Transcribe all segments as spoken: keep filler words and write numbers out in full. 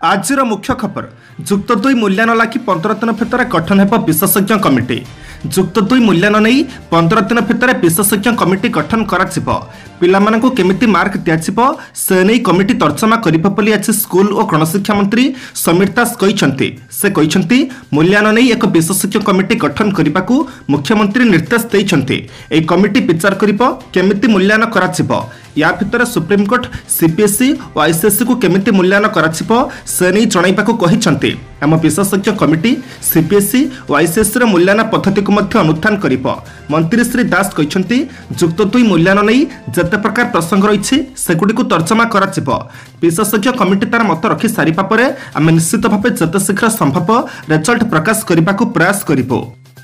आजर मुख्य खबर जुक्त दुई मूल्यांकन लागी पंद्रह दिन भितर गठन हो विशेषज्ञ कमिटी। जुक्त दुई मूल्यांकन नहीं पंद्रह दिन भितर विशेषज्ञ कमिटी गठन कर केमिति मार्क दिज्व से नहीं कमिटी तर्जमा कर आज स्कूल और गणशिक्षा मंत्री समीर दास कहते से कहते मूल्यांकन नहीं एक विशेषज्ञ कमिटी गठन करने को मुख्यमंत्री निर्देश देते। यह कमिटी विचार करमिति मूल्यांकन कर या भितर सुप्रीमकोर्ट सीपीएसई और आईसीएसई को केमिति मूल्यांकन कर से नहीं जनवाक कहते। आम विशेषज्ञ कमिटी सीपीएसई और आईसीएसई मूल्यांकन पद्धति को अनुधान कर मंत्री श्री दास कहते जुक्त दुई मूल्यांकन नहीं जिते प्रकार प्रसंग रही सेगुड़ी को तर्जमा कर विशेषज्ञ कमिटी तार मत रखी सारिबा परे आम निश्चित भाव जिते शीघ्र संभव रिजल्ट प्रकाश करने को प्रयास करिबो।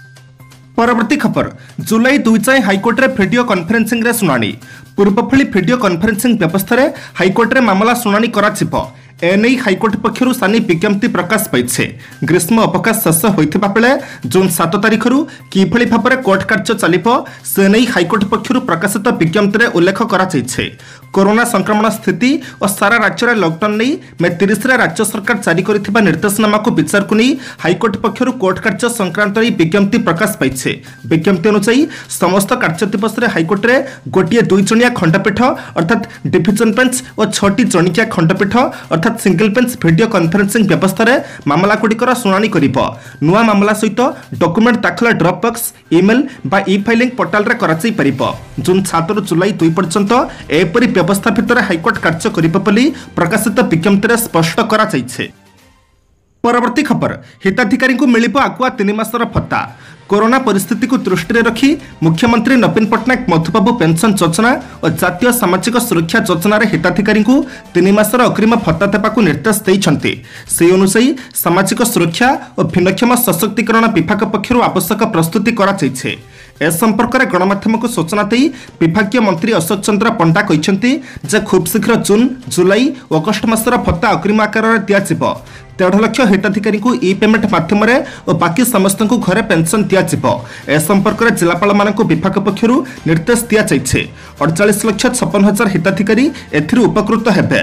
परवर्ती खबर जुलाई दुई जाए हाइकोर्ट रे वीडियो कॉन्फ्रेंसिंग रे सुनानी। पूर्वभली वीडियो कॉन्फ्रेंसिंग व्यवस्था रे हाइकोर्ट रे मामला सुनानी कराजिबो। एने हाइकोर्ट पक्षर सानी विज्ञप्ति प्रकाश पाइछे। ग्रीष्म अवकाश शेष होइथिबा बेले जून सात तारिख रु किभली भाबरे कोर्ट कार्य चलिबो से नै हाइकोर्ट पक्षर प्रकाशित विज्ञप्ति रे उल्लेख करा जाइछे। कोरोना संक्रमण स्थिति और सारा राज्य रे लॉकडाउन नै मे तीस रे राज्य सरकार जारी करिथिबा निर्देशनामा को विचार को नै हाइकोर्ट पक्षर कोर्ट कार्य संक्रांत रे विज्ञप्ति प्रकाश पाइछे। विज्ञप्ति अनुसार समस्त कार्य दिवस रे हाइकोर्ट रे गोटिए दुई जणिया खंडपीठ अर्थात डिविजन बेंच और छटी जणिकिया खंडपीठ अर्थात सिंगल बेंच वीडियो कॉन्फ्रेंसिंग व्यवस्था रे मामला गुड़िकर शुणाणी करिबो। नुआ मामला सहित डॉक्यूमेंट दाखल ड्रॉप बॉक्स ईमेल बा ई फाइलिंग पोर्टल रे कराई परिबो। जून सात रु जुलाई दुई पर्यंत एपरि व्यवस्था भितर हाइकोर्ट कार्य करिबो बोली प्रकाशित विज्ञप्ति रे स्पष्ट करा जाइछे। परवर्ती खबर हिताधिकारी को मिलिबो आगुआ तीन मासर भत्ता। कोरोना परिस्थिति को दृष्टि रखी मुख्यमंत्री नवीन पट्टनायक मधुबाबू पेंशन योजना और जातीय सामाजिक सुरक्षा योजना रे हिताधिकारी को तीन मासर अग्रिम भत्ता देवाक निर्देश देइछन्ते। से अनुसार सामाजिक सुरक्षा और भिन्नक्षम सशक्तिकरण विभाग पक्षर आवश्यक प्रस्तुति करा जाइछे। ए संपर्क में गणमाध्यम को सूचना दे विभागीय मंत्री अशोक चंद्र पंडा कहते जे खूब शीघ्र जून जुलाई और अगस्ट मासर भत्ता अग्रिम आकार में दिज्व। देढ़ लक्ष हिताधिकारी को ई पेमेंट माध्यम और बाकी समस्त को घरे पेंशन दिज्व। ए संपर्क में जिलापाल मान विभाग पक्षर निर्देश दि जाइछे। अड़चाश लक्ष छप्पन हजार हिताधिकारी एथिरू उपकृत हेबे।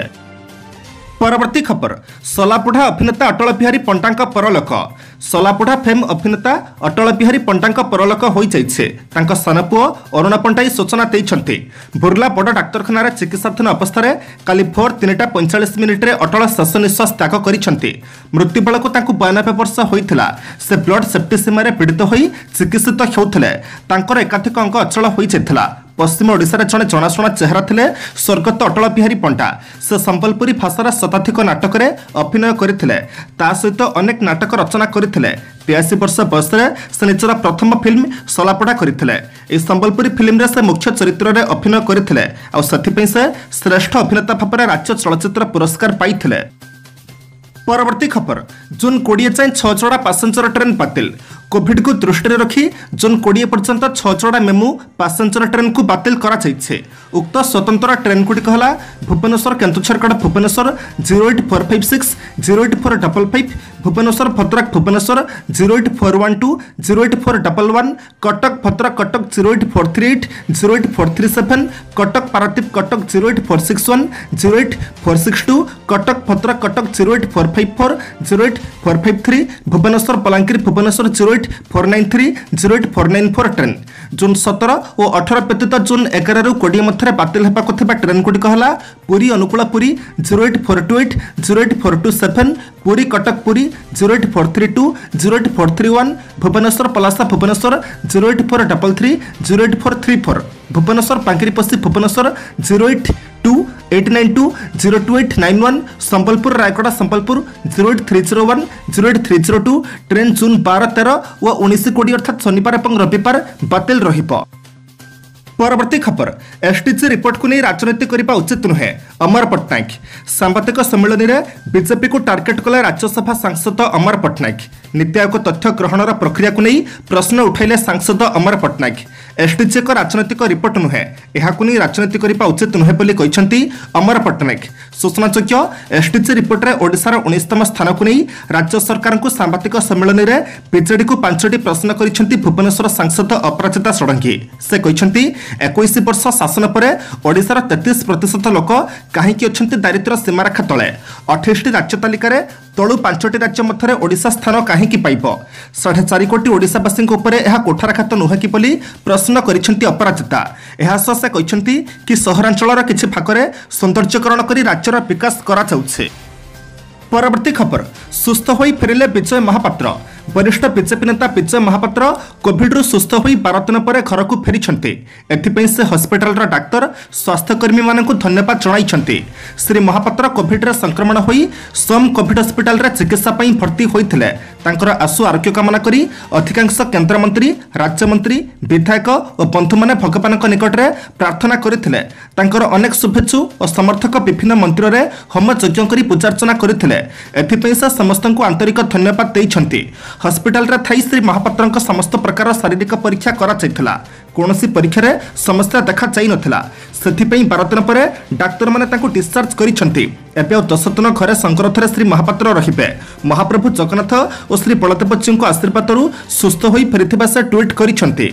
परवर्ती खबर सलापुढ़ा अभिनेता अटल बिहारी पंडा परलोक। सलापुढ़ा फेम अभिनेता अटल बिहारी पंडा परलोक हो जाइछे। तांका सान पुओ अरुण पंडाई सूचना देइछन्ते। बुर्ला बड़ डाक्तरखाना चिकित्साधीन अवस्था काली भोर तीनटा पैंचाश मिनिट रे अटल शेष निश्वास त्याग करिछन्ते। मृत्यु बेलक तांकु बयानबे वर्ष होइथिला। से ब्लड सेप्टिसीमा रे पीड़ित होई चिकित्सित हेउथिले। तांकर एकाधिक अंग अचल होई जाइथिला। पश्चिम ओडिशा जड़े जनाशुना चेहरा थिले स्वर्गत अटल बिहारी पंडा। से संबलपुरी भाषार शताधिक नाटक अभिनय करथिले। ता सहित अनेक नाटक रचना करथिले। बयासी वर्ष बयस से निजर प्रथम फिल्म सलापड़ा करथिले। ए संबलपुरी फिल्म रे से मुख्य चरित्र रे अभिनय करथिले आ सथिपई से श्रेष्ठ अभिनेता भाव राज्य चलचित्र पुरस्कार पाइथिले। परवर्ती खबर जून कोड़े जाए छह जोड़ा पैसेंजर ट्रेन बातिल। कोविड को दृष्टि रखी जून कोड़े पर्यंत छह जोड़ा मेमू पैसेंजर ट्रेन को बातिल करा जाइछे। उक्त स्वतंत्र ट्रेन गुड़िक है Bhubaneswar Kendujhargarh Bhubaneswar zero eight four five six zero eight four double five Bhubaneswar Bhadrak Bhubaneswar zero eight four one two zero eight four double one Cuttack Bhadrak Cuttack zero eight four three eight zero eight four three seven Cuttack Paradip Cuttack zero eight four six one zero eight four six two Cuttack Bhadrak Cuttack zero eight four five four zero eight four five three Bhubaneswar Balangir Bhubaneswar zero eight four nine three zero eight four nine four train. June सतर और अठर व्यतीत जून एगार रु कोड़े मध्य बातिल होगा train गुड़िक है Puri Anugul Puri zero eight four two eight zero eight four two seven Puri Cuttack Puri zero eight four three two zero eight four three one Bhubaneswar Palasa Bhubaneswar zero eight four double three zero eight four three four Bhubaneswar पांगिरीपस्सी Bhubaneswar zero eight two eight nine two zero two eight nine one Sambalpur Raigarh Sambalpur zero eight three zero one zero eight three zero two train जून बारह तेरह व उन्नीस कोड़ी अर्थात शनिवार और रविवार बातिल रहिबो। परवर्ती खबर एसटीसी रिपोर्ट को नहीं राजनीति करने उचित नुहे अमर पट्टनायक। सांबादिक सम्मेलन में बीजेपी को टार्गेट कले राज्यसभा सांसद अमर पट्टनायक। नीति आयोग तथ्य ग्रहणर प्रक्रिया को नहीं प्रश्न उठाइले सांसद अमर पट्टनायक। एसडीजी एक राजनैतिक रिपोर्ट नुहे, यहां नहीं राजनीति करने उचित नुहे बोली कहते अमर पट्टनायक। सूचनायोग्य एसडीजी रिपोर्ट में ओडिशार उन्नीसतम स्थान को नहीं राज्य सरकार को सांबादिक सम्मेलन में बीजेडी को पांचटी प्रश्न कर भुवनेश्वर सांसद अपराजिता षडंगी। से कहते इक्कीस वर्ष शासन पर ओडिशार तैंतीस प्रतिशत लोक कहीं अच्छा दारिद्र्य सीमारेखा तले, अठाईस राज्य तालिकार तलु पांचटी राज्य मध्य ओडिशा स्थान कहीं पाइब, साढ़े चार कोटी ओडिशावासी कोठारघात नुहे कि प्रश्न कर अपराजिता। यह से कहते कि सहरांचल किसी भागरे सौंदर्यकरण कर राज्यर विकास करा जाउछे। परवर्ती खबर, सुस्थ होई फेरिले विजय महापात्र। वरिष्ठ बीजेपी नेता विजय महापात्र कोविड सुस्थ होई बारह दिन पर घर को फेरी। एथिपाई से हस्पिटाल डाक्तर स्वास्थ्यकर्मी मानक धन्यवाद जणाइछन्ति। श्री महापात्र कोविड संक्रमण होई सोम कोविड हस्पिटाल चिकित्सा पई भर्ती होइथिले। तांकर आशु आरोग्य कामना करी अधिकांश केन्द्रमंत्री, राज्यमंत्री, विधायक और बंधु माने भगवान निकट में प्रार्थना करथिले। तांकर अनेक शुभेच्छु और समर्थक विभिन्न मंदिर में होम यज्ञ करी पूजार्चना करथिले। एथिपाई से समस्त को आंतरिक धन्यवाद देइछन्ति। हस्पिटाल रे थाई श्री महापात्र समस्त प्रकार शारीरिक परीक्षा करा जाइथिला। कौनसी परीक्षा रे समस्या देखा जाई नथिला। सेथिपई बारह दिन पर डाक्तर माने तांको डिस्चार्ज करिसंती। एबे और दस दिन घरे संकरथरे श्री महापात्र रहिबे। महाप्रभु जगन्नाथ और श्री बलदेव आशीर्वाद सुस्थ होई फेरिथिबा से ट्वीट करिसंती।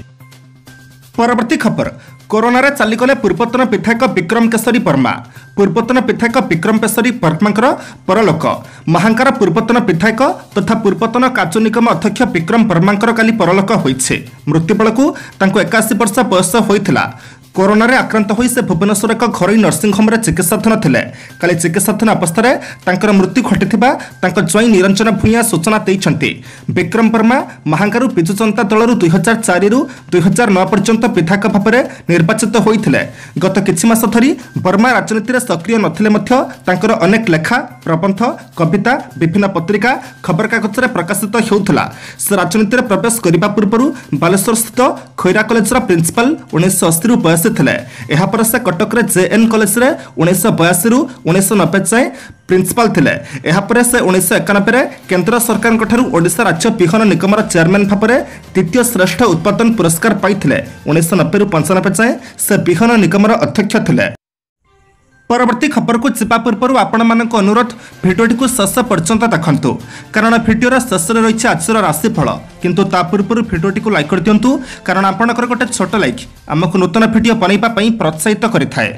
परवर्ती खबर, कोरोना रे चलीगले पूर्वतन विधायक विक्रम केशरी वर्मा। पूर्वतन विधायक विक्रम केशरी वर्मांकर परलोक। महांकार पूर्वतन विधायक तथा पूर्वतन काजू निगम अध्यक्ष विक्रम वर्मांकर काली परलोक होइछे। मृत्यु बेलकु तांको इक्यासी वर्ष बयस होइथिला। कोरोना रे आक्रांत होई से भुवनेश्वर एक घरोई नर्सिंग होम रे चिकित्साधीन थिले। काली चिकित्साधीन अवस्था तांकर मृत्यु घटिथिबा तांको ज्वाई निरंजन भूया सूचना दैछन्ति। विक्रम वर्मा महांगारू बिजु जनता दलरू दुई हजार चार रु दुई हजार नौ पर्यंत विधायक भाव में निर्वाचित होइथिले। गत किछि मास धरी वर्मा राजनीति रे सक्रिय नथिले मध्य तांकर अनेक लेखा, प्रबंध, कविता विभिन्न पत्रिका, खबर कागज रे प्रकाशित हेउथला। से राजनीति रे प्रवेश करिबा पूर्वरु बालेश्वर स्थित खैरा कॉलेज रा प्रिंसिपल उन्नीस सौ अस्सी रु थे। यह पर से कटक जेएन कॉलेज रे उन्नीस बयासी रु उन्नीस नब्बे जाए प्रिंसिपल थिले। यह पर से उन्नीस एकानबे केंद्र सरकार ओडिशा राज्य बिहन निगम चेयरमैन भाव में द्वितीय श्रेष्ठ उत्पादन पुरस्कार पाइथिले। उन्नीस नब्बे रु पंचानबे जाए से बिहन निगम अध्यक्ष थिले। परवर्ती खबर को जीवा पूर्व आपण मानक अनुरोध भिडियोटी को शेष पर्यंत देखंतु, कारण भिडियोर शेष रही आजर राशिफल। किंतु ता पूर्व भिडियोटी को लाइक कर दियंतु, कारण आपणकर गोटे छोट लाइक आमको नूतन भिडियो बनैबा पई प्रोत्साहित करिथाए।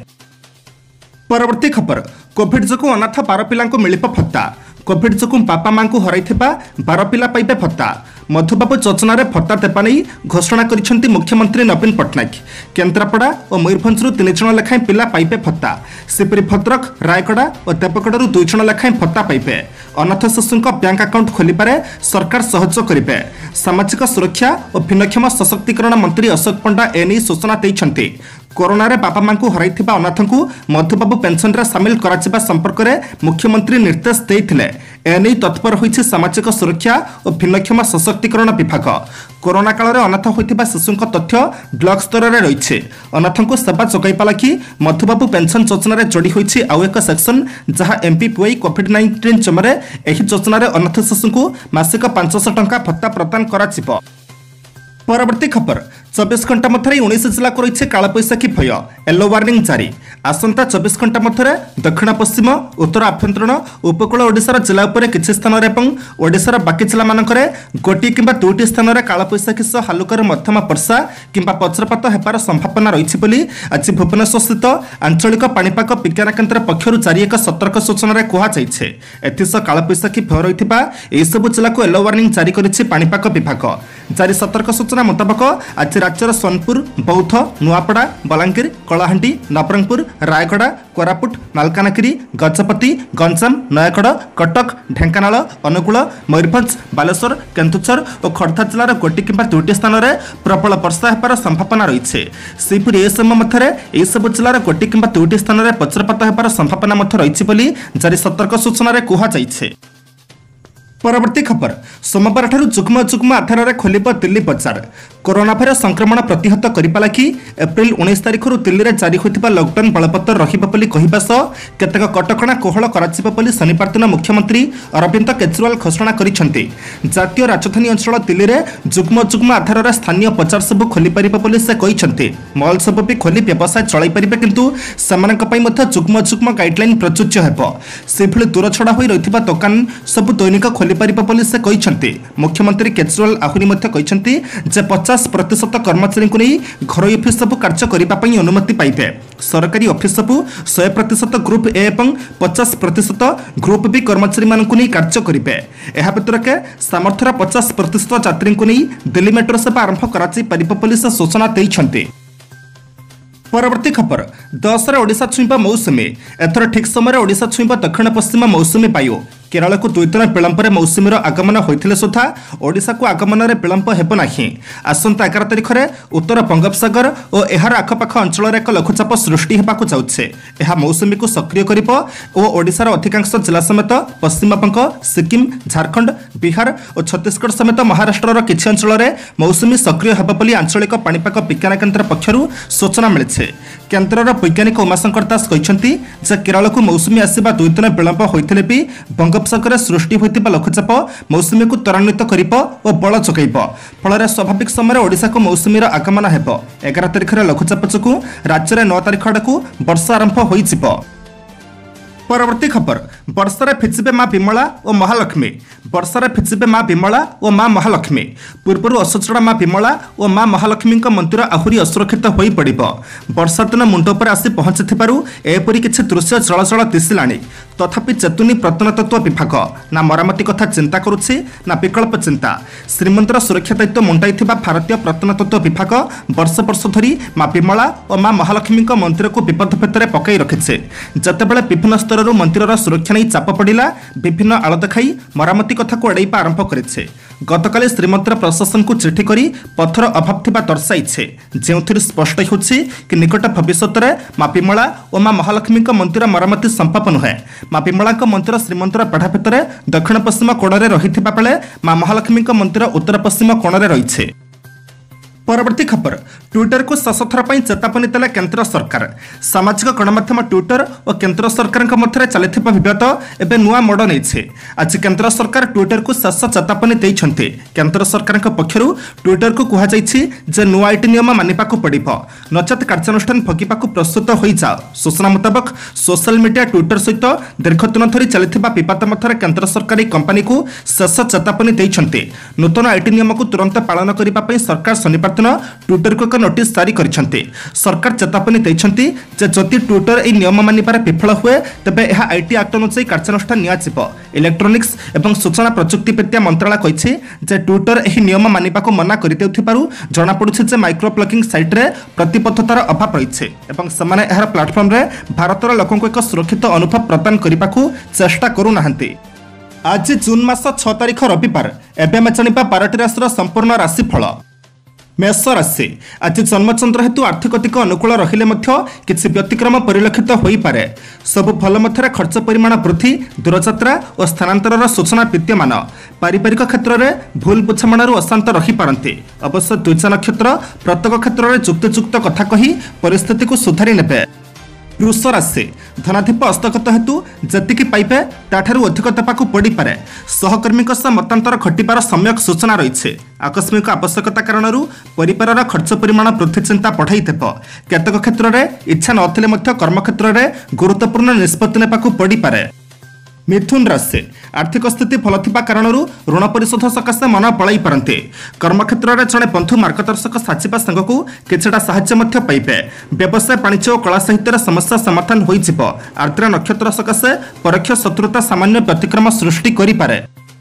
परवर्ती खबर, कोविड जोगु अनाथ बार पिला को मिलिप भत्ता। कोविड जोगु बापा मां को हराइथिबा बार पिला पाइबे भत्ता। मधुबाबू योजना रे भत्ता देबा नै घोषणा करिसेंती मुख्यमंत्री नवीन पट्टनायक। केन्द्रापड़ा और मयूरभंजरू तीन जण लेखाएं पिला पाइबे भत्ता। सेपरी भद्रक, रायगड़ा और देवगढ़ दुई जण लेखाएं भत्ता पाइबे। अनाथ शिशुंक बैंक अकाउंट खोलिबारे सरकार सहयोग करिबे। सामाजिक सुरक्षा और भिन्नक्षम सशक्तिकरण मंत्री अशोक पंडा एनी सूचना दैछन्ती। कोरोना रे बापा मां को हराइथिबा अनाथ को मधुबाबू पेंशन रे शामिल कराजिबा संपर्क में मुख्यमंत्री निर्देश देइथिले। एने तत्पर होइछि सामाजिक सुरक्षा और भिन्नक्षम सशक्तिकरण विभाग। कोरोना काल रे अनाथ होइथिबा शिशुंक तथ्य ब्लॉक स्तर रे रहिछि। अनाथ को सेवा जोगाइबा लागि मधुबाबू पेंशन योजना रे जोड़ी होइछि आउ एक सेक्शन, जहां एमपीपीवाई कोविड नाइंटीन जमरे एही योजना रे अनाथ शिशुंकु मासिक पांच सौ टंका भत्ता प्रदान कराजिबो। परवर्ती खबर, चौबीस घंटा मध्य उन्नीस जिला को रही कालबैशाखी भय। येलो वार्निंग जारी। आसंता चौबीस घंटा मध्य दक्षिण पश्चिम, उत्तर आभ्यंतरण, उपकूल ओडिशार जिला उपर किछि स्थान रे एवं ओडिशार बाकी जिला मानकरे गोटी किंबा दुईटी स्थान रे कालबैशाखी सह हालुकर मध्यम वर्षा किंबा वज्रपात हेबार संभावना रही बोली आज भुवनेश्वर स्थित आंचलिक पाणीपाग विज्ञान केन्द्र पक्षर जारी एक सतर्क सूचना रे कुहा जाइछे। एथिस कालबैशाखी भय रहिथिबा एई सब जिला को येलो वार्निंग जारी करिछि पाणीपाग विभाग। जारी सतर्क सूचना मुताबक आज राज्यर सोनपुर, बौद्ध, नुआपड़ा, बलांगीर, कलाहांडी, नवरंगपुर, रायगड़ा, कोरापुट, मालकानगिरी, गजपति, गंजाम, नयागढ़, कटक, ढेंकानाल, अनुगुल, मयूरभंज, बालेश्वर, केन्दुझर और खर्धा जिलार गोटी किंबा दुईटी स्थान में प्रबल वर्षा हेबार संभावना रही है। सेहिपरि ए समय मध्य एही सब जिलार गोटी किंबा दुईटी स्थान में वज्रपात हेबार संभावना मध्य रही बोली जारी सतर्क सूचना रे कुहा जाइछे। परवर्ती खबर, सोमवार ठारू जुग्म जुग्म आधार में खोलिब दिल्ली बजार। कोरोना भाइरस संक्रमण प्रतिहत करने लगी एप्रिल उन्नीस तारिख दिल्ली में जारी होता लकडाउन बलपत्र रहा सह केतेक कटकणा कोहल कर शनिवार दिन मुख्यमंत्री अरविंद केजरीवाल घोषणा करते। जातीय राजधानी अंचल दिल्ली में जुग्म जुग्म आधार स्थानीय बजार सब खोली पारे से कहते। मल सब भी खोली व्यवसाय चलाई पारे किंतु से जुग्म जुग्म गाइडलाइन प्रযোज्य हेब। से दूर छड़ा हो रही दुकान सब दैनिक खोली पारे से कहते। मुख्यमंत्री केजरीवाल आहरी कहते पचास प्रतिशत कर्मचारी को नहीं घर ऑफिस सब कार्य करने अनुमति पाइबे। सरकारी ऑफिस सब सौ प्रतिशत ग्रुप ए और पचास प्रतिशत ग्रुप बी कर्मचारी मान नहीं कार्य करेंगे। यह भर के सामर्थ्यर पचास प्रतिशत यात्री को नहीं दिल्ली मेट्रो सेवा आरंभ कर सूचना देते। परवर्ती खबर दस ओडिशा छुईब मौसुमी एथर ठीक समय ओडिशा छुईब दक्षिण पश्चिम मौसुमी वायु। केरल को दुई दिन विलंबर मौसुमीर आगमन होते सुधा ओडिशा को आगमन में विलंब हेब नहीं। आसंता एगार तारिख में उत्तर बंगोपसागर और यार आखपाख अंचल एक लघुचाप सृष्टि होगा जाउछे। यह मौसुमी को सक्रिय करिब और ओडिशार अधिकांश जिला समेत पश्चिमबंग सिक्किम झारखंड बिहार और छत्तीसगढ़ समेत महाराष्ट्र किछि अंचल में मौसुमी सक्रिय हेब बोली आंचलिक पाणीपाग विज्ञान केन्द्र पक्षरु सूचना मिली। केन्द्रर वैज्ञानिक उमाशंकर दास कहते केरल को मौसुमी आसवा दुई दिन विलंब होते भी बंगोपसागर सृष्टि होता लघुचाप मौसुमी को त्वरान्वित कर और बल जोगाइब। फल स्वाभाविक समय ओडिशा को मौसुमीर आगमन हेब। एगार तारिख में लघुचाप जो राज्य में नौ तारिख आड़क वर्षा आरंभ हो। परवर्ती खबर वर्षारे फिजिबे माँ विमला और महालक्ष्मी। वर्षारे फिजिबे माँ विमला और माँ महालक्ष्मी। पूर्व असोचड़ा माँ विमला और माँ महालक्ष्मी मंदिर आहरी असुरक्षित हो पड़। वर्षा दिन मुंड पर आसी पहुंची एपरी किसी दृश्य जल जल दिशिला। तथापि चेतुनी प्रत्नतत्व विभाग ना मरामती कथा चिंता करुछि ना विकल्प चिंता। श्रीमंदिर सुरक्षा दायित्व मुंडाई भारतीय प्रत्नतत्व विभाग वर्ष वर्ष धरी माँ विमला और माँ महालक्ष्मी मंदिर को विपद भेतर पकई रखिছে। जितेबाला विभिन्न स्तर मंदिर सुरक्षा नहीं चाप पड़ा विभिन्न आड़ देखाई मरामती कथा को एड़ाइबा आरंभ करेছে। गतकाली श्रीमंदिर प्रशासन को चिठी करी पत्थर अभाव थिबा दर्शाइছে जो स्पष्ट होछि कि निकट भविष्य में माँ विमला और माँ महालक्ष्मी मंदिर मरामती संभव नुहे। माँ विमला मंदिर श्रीमंदिर पेढ़ा भितर दक्षिण पश्चिम कोणरे रहिथिबा बेले माँ महालक्ष्मी मंदिर उत्तर पश्चिम कोणरे रहिছে। परवर्ती खबर ट्विटर को शेष थर पर चेतावनी देला केंद्र सरकार। सामाजिक गणमाध्यम ट्विटर और केंद्र सरकार मध्य चली बद एवं नुआ मोड़ नहीं। आज केंद्र सरकार ट्विटर को शेष चेतावनी देते। केंद्र सरकार पक्षर ट्विटर को कहुई नुआ आईटी नियम मानिबा पड़ो नचेत कार्यानुष्ठान भोगवा प्रस्तुत हो जाओ। सूचना मुताबक सोशल मीडिया ट्विटर सहित दीर्घ दिन धरी चली विवाद मध्य केंद्र सरकारी कंपनी को शेष चेतावनी देते। नूतन आईटी नियम को तुरंत पालन करने सरकार शनिवार दिन ट्विटर को एक नोटिस जारी करछन्ते। सरकार चेतावनी देछन्ते जे जदि ट्विटर ए नियम मानिबार विफल हुए तबे यह आईटी एक्ट अनुसार कार्यानुष्ठान नियाजिबो। इलेक्ट्रोनिक्स एवं सूचना प्रजुक्ति विद्या मंत्रालय कहिছে जे ट्विटर एही नियम मानिबा को मना करि देउथिबारु जणा पडुছে जे माइक्रो ब्लॉगिंग साइट रे प्रतिबद्धतार अभाव रहिছে एवं समाने एहर प्लेटफॉर्म रे भारतर लोकन को एक सुरक्षित अनुभव प्रदान करिबा को चेष्टा करू नाहंती। आज जून मास छह तारिख रविवार एबे मे जानिबा बारह राशिर संपूर्ण राशिफल। मेष राशि आज जन्मचंद्र हेतु आर्थिक अनुकूल रहिले किसी व्यतिक्रम परिलक्षित हो पारे। सबु भल मध्य खर्च परिमाण वृद्धि दूरयात्रा और स्थानांतर सूचना विद्यमान। पारिवारिक क्षेत्र में भूल बुझामणु अशांत रहीपारती। अवश्य द्विज नक्षत्र प्रत्येक क्षेत्र में जुक्तियुक्त कथा कही परिस्थिति को सुधारी नेबे। वृष राशि धनाधिप हस्तगत हेतु जतिकी पाइबे ताठारु अधिक देवाकू पड़ी पारे। सहकर्मी सह मतांतर घटिबार सम्यक सूचना रही। आकस्मिक आवश्यकता कारणरू परिवारर खर्च परिमाण वृद्धि चिंता बढ़ाई देब। केतक क्षेत्र में इच्छा नथिले मध्य कर्मक्षेत्र में गुरुत्वपूर्ण निष्पत्ति नेबाकू पड़ी पारे। मिथुन राशि आर्थिक स्थिति भल थिबा कारणरू ऋण परिशोध सकाशे मन पलाई पारंते। कर्मक्षेत्र में जड़े बंधु मार्गदर्शक साजिबा संगकू किछटा साहाय्य मध्य पाइबे। व्यवसाय वाणिज्य और कला साहित्य समस्या समाधान होई जिवो। आर्द्र नक्षत्र सकाशे परोक्ष शत्रुता सामान्य व्यतिक्रम सृष्टि करि पारे।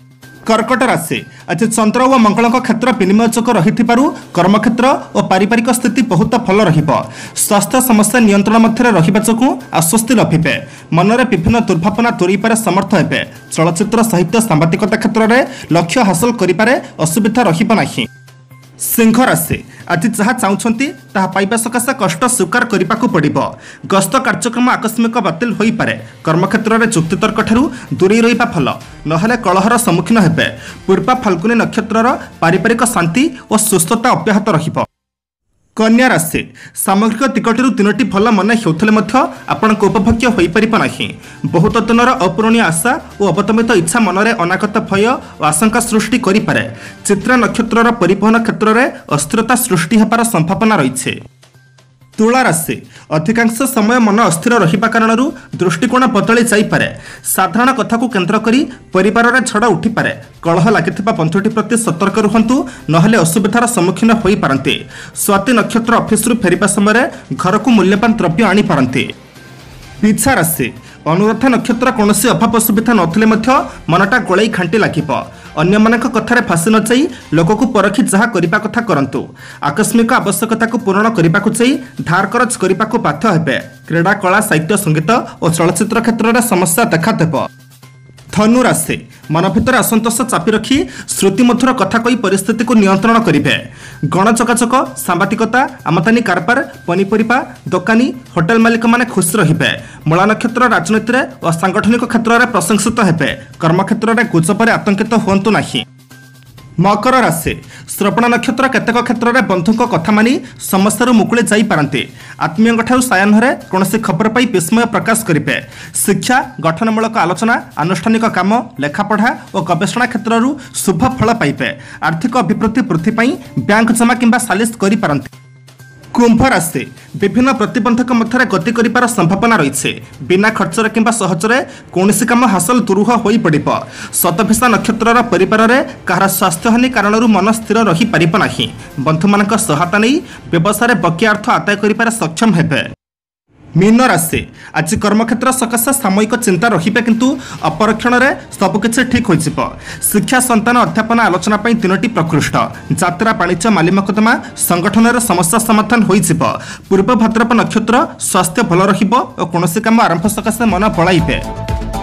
कर्कट राशि आज चंद्र और मंगल क्षेत्र विनिमयजक रही कर्मक्षेत्र और पारिवारिक स्थिति बहुत भल रहिबो। स्वास्थ्य समस्या नियंत्रण मध्य रहिबा जोगु आश्वस्ति लभिबे। मनरे विभिन्न दुर्भावना दूरेइबार समर्थ हेबे। चलचित्र साहित्य सांबादिकता क्षेत्र में लक्ष्य हासिल करिबारे असुविधा रहिबो नाही। सिंह राशि आज जहाँ चाहते ताहा पाइबा सकाशे कष्ट स्वीकार करने को पड़ो। गस्त कार्यक्रम आकस्मिक बातिल हो पारे। कर्मक्षेत्र में चुक्तितर्क ठारू दूरे रहा भल, नहले कलहर सम्मुखीन हेबे। पूर्वा फाल्गुनी नक्षत्रर पारिवारिक शांति और सुस्थता अब्याहत रहिबो। कन्या राशि सामग्रिक तिकटरू तीनोटी भल मन होते आपण उपभोग्य हो पार ना। बहुत दिनर अपूरणीय आशा और अवतमित इच्छा मनरे अनागत भय और आशंका सृष्टि करें। चित्रा नक्षत्रर परिवहन क्षेत्र में अस्थिरता सृष्टि होबार संभावना रही। तुला राशि अधिकांश समय मन अस्थिर रहिबा कारणरू दृष्टिकोण बदली जाइपारे। साधारण कथा को केन्द्र करी परिवार रे झड़ उठी पारे। कलह लागिथिबा बंधुटी प्रति सतर्क रुहंतु, नहले असुविधार सम्मुखीन होई पारंती। स्वाति नक्षत्र ऑफिस रु फेरिबा समय घर को मूल्यवान द्रव्य आनी पारंती। बिछा राशि अनुराधा नक्षत्र कौनसी अभाव असुविधा नथिले मध्य मनटा गोलाई घांटी लागिबो। अन्य मानक कथारे फासी न जाई लोक को परखी जहाँ करबा कथा करंतु। आकस्मिक आवश्यकता को पूर्ण करने को जाई धार करज करने को बाध्य हेबे। क्रीड़ा कला साहित्य संगीत और चलचित्र क्षेत्र में समस्या देखा देबो। धनु राशि मन भीतर असंतोष चापी रखी श्रुतिमधुर कथा कही परिस्थिति को नियंत्रण करेंगे। गणचकाचक सांबादिकता आमदानी कारबार पनीपरिया दोकानी होटेल मालिक माने खुश रहिबे। मूला नक्षत्र राजनीति और सांगठनिक क्षेत्र में प्रशंसित हेबे। कर्मक्षेत्र में गुजबरे आतंकित हुंतु नाही। मकर राशि श्रवण नक्षत्र केतेक क्षेत्र में बंधुक कथा मानी समस्या मुकुले जाई पारंती। आत्मीय ठारू सायान्हरे कौनसी खबर पाई विस्मय प्रकाश करेंगे। शिक्षा गठनमूलक आलोचना आनुष्ठानिक काम लेखापढ़ा और गवेषणा क्षेत्र शुभ फल पाइबे। आर्थिक अभिवृद्धि वृद्धि पाई बैंक जमा किंबा सालिस करि पारंती। कुंभ राशि विभिन्न प्रतिबंधक मध्य गति कर संभावना रही। बिना खर्चर किंबा सहजरे कौनसी काम हासिल दुरूह हो पड़ो। शतभिषा नक्षत्र परिवार में कहार स्वास्थ्य हानि कारण मन स्थिर रही पारिब नाही। बंधु मान सहायता नहीं व्यवसाय बकिया अर्थ आदाय कर सक्षम हेबे। मीन राशि आज कर्मक्षेत्र सकाशे सामयिक चिंता रही किंतु अपरक्षण में सबकिछि ठीक हो। शिक्षा संतान अध्यापन आलोचना तीनोटी प्रकृष्ट। यात्रा वाणिज्य माली मकदमा संगठन समस्या समाधान हो। पूर्व भाद्रपद नक्षत्र स्वास्थ्य भल रहिबो और कौनसी काम आरंभ सकाशे मन बड़ाइबे।